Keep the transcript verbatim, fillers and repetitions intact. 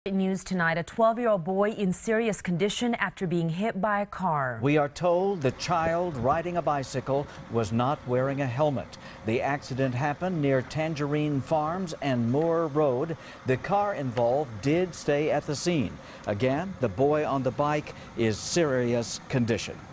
News tonight, a twelve-year-old boy in serious condition after being hit by a car. We are told the child riding a bicycle was not wearing a helmet. The accident happened near Tangerine Farms and Moore Road. The car involved did stay at the scene. Again, the boy on the bike is serious condition.